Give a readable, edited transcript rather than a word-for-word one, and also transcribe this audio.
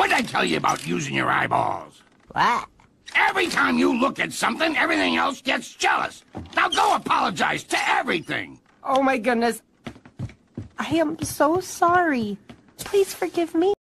What'd I tell you about using your eyeballs? What? Every time you look at something, everything else gets jealous. Now go apologize to everything. Oh my goodness. I am so sorry. Please forgive me.